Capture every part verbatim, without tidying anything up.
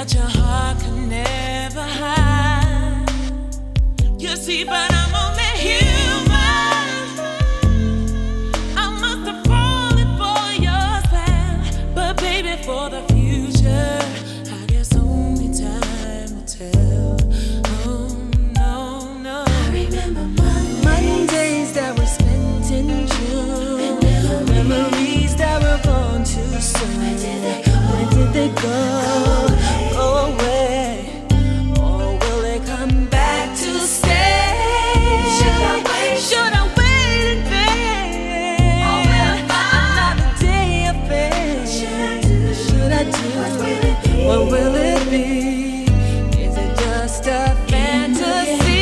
that your heart can never hide. You see, but I'm only human. I must have fallen for your spell, but baby, for the future, I guess only time will tell. Oh no, no. I remember Mondays, Mondays that were spent in June, memories that were gone too soon. Where did they go? Where did they go? Go away, or will they come back to stay? Should I wait? Should I wait in vain? Or will I find another day of pain? What should I do? Should I do? What will it be? What will it be? Is it just a fantasy?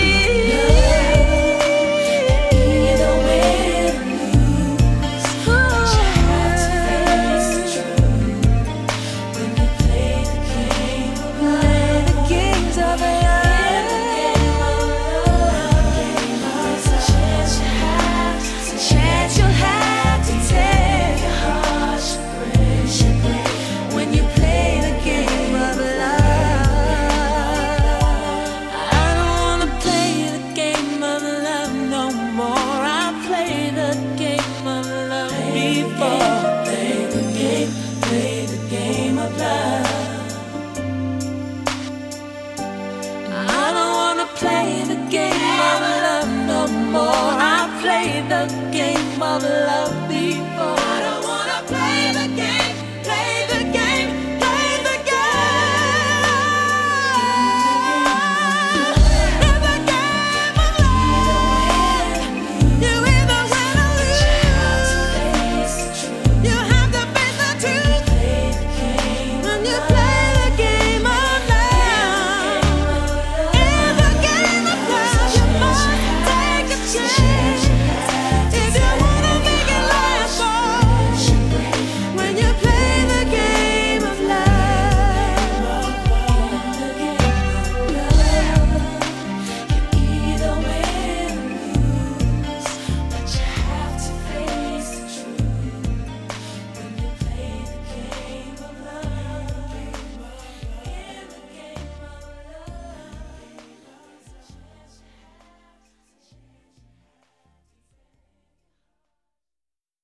Either way or lose, but you have to face the truth when you play the game of love. The games of love. It's a chance you have, it's a chance you'll have to take. Your heart should break when you play the game of love. I don't wanna play the game of love no more. I played the game of love before.